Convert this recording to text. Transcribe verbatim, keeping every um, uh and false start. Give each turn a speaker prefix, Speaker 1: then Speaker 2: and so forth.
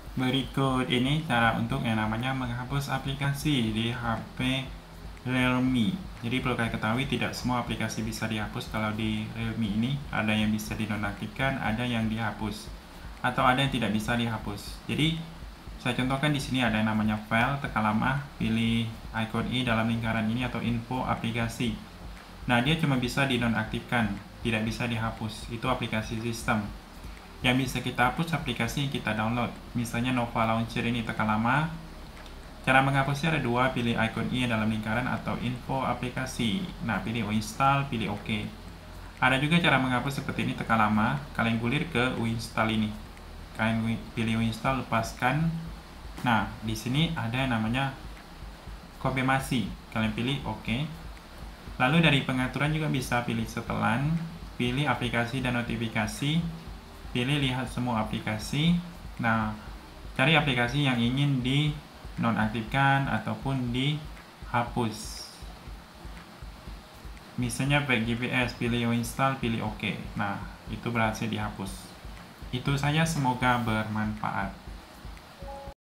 Speaker 1: Berikut ini cara untuk yang namanya menghapus aplikasi di H P Realme. Jadi perlu kalian ketahui, tidak semua aplikasi bisa dihapus. Kalau di Realme ini ada yang bisa dinonaktifkan, ada yang dihapus, atau ada yang tidak bisa dihapus. Jadi saya contohkan di sini ada yang namanya file, tekan lama, pilih icon i dalam lingkaran ini atau info aplikasi. Nah, dia cuma bisa dinonaktifkan, tidak bisa dihapus. Itu aplikasi sistem. Yang bisa kita hapus aplikasi yang kita download. Misalnya Nova Launcher ini, tekan lama. Cara menghapusnya ada dua, pilih icon i dalam lingkaran atau info aplikasi. Nah, pilih uninstall, pilih OK. Ada juga cara menghapus seperti ini, tekan lama, kalian gulir ke uninstall ini. Kalian pilih uninstall, lepaskan. Nah, di sini ada yang namanya konfirmasi. Kalian pilih OK. Lalu dari pengaturan juga bisa pilih setelan, pilih aplikasi dan notifikasi, pilih lihat semua aplikasi. Nah, cari aplikasi yang ingin di nonaktifkan ataupun dihapus. Misalnya back G P S, pilih uninstall, pilih OK. Nah, itu berhasil dihapus. Itu saja, semoga bermanfaat.